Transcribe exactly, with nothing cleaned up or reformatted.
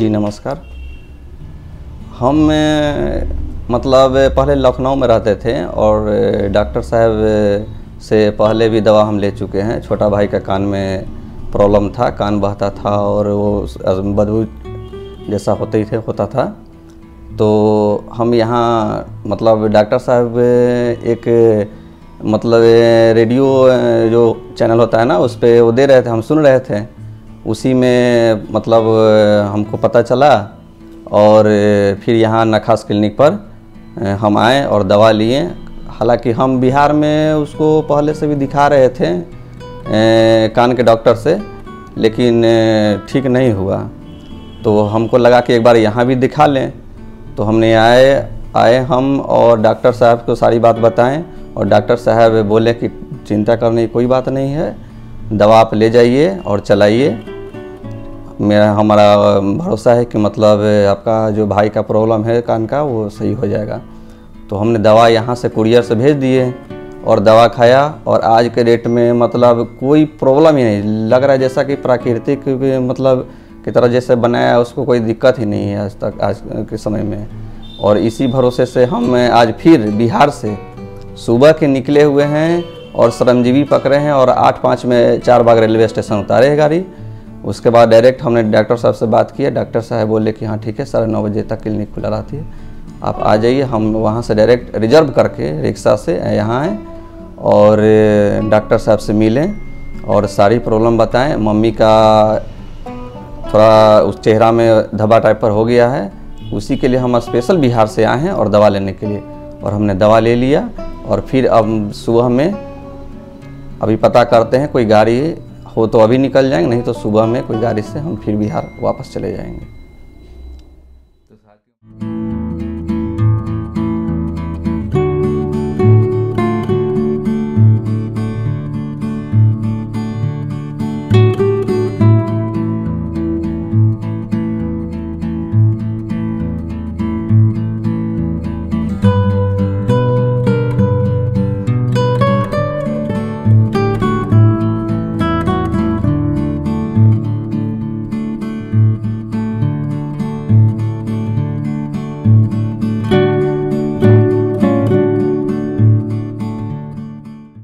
जी नमस्कार। हम मतलब पहले लखनऊ में रहते थे और डॉक्टर साहब से पहले भी दवा हम ले चुके हैं। छोटा भाई का कान में प्रॉब्लम था, कान बहता था और वो बदबू जैसा होते ही थे होता था। तो हम यहाँ मतलब डॉक्टर साहब एक मतलब रेडियो जो चैनल होता है ना, उस पर वो दे रहे थे, हम सुन रहे थे। उसी में मतलब हमको पता चला और फिर यहाँ नखास क्लिनिक पर हम आए और दवा लिए। हालांकि हम बिहार में उसको पहले से भी दिखा रहे थे कान के डॉक्टर से, लेकिन ठीक नहीं हुआ। तो हमको लगा कि एक बार यहाँ भी दिखा लें। तो हमने आए आए हम और डॉक्टर साहब को सारी बात बताएं और डॉक्टर साहब बोले कि चिंता करने की कोई बात नहीं है, दवा आप ले जाइए और चलाइए। मेरा हमारा भरोसा है कि मतलब आपका जो भाई का प्रॉब्लम है कान का वो सही हो जाएगा। तो हमने दवा यहाँ से कुरियर से भेज दिए और दवा खाया और आज के डेट में मतलब कोई प्रॉब्लम ही नहीं लग रहा है, जैसा कि प्राकृतिक मतलब की तरह जैसे बनाया, उसको कोई दिक्कत ही नहीं है आज तक, आज के समय में। और इसी भरोसे से हम आज फिर बिहार से सुबह के निकले हुए हैं और श्रमजीवी पकड़े हैं और आठ पाँच में चार बाग रेलवे स्टेशन उतारे है गाड़ी। उसके बाद डायरेक्ट हमने डॉक्टर साहब से बात की। डॉक्टर साहब बोले कि हाँ ठीक है, साढ़े नौ बजे तक क्लिनिक खुला रहती है, आप आ जाइए। हम वहाँ से डायरेक्ट रिजर्व करके रिक्शा से यहाँ आए और डॉक्टर साहब से मिलें और सारी प्रॉब्लम बताएं। मम्मी का थोड़ा उस चेहरा में धब्बा टाइप पर हो गया है, उसी के लिए हम स्पेशल बिहार से आए हैं और दवा लेने के लिए। और हमने दवा ले लिया और फिर अब सुबह में अभी पता करते हैं, कोई गाड़ी हो तो अभी निकल जाएंगे, नहीं तो सुबह में कोई गाड़ी से हम फिर बिहार वापस चले जाएंगे।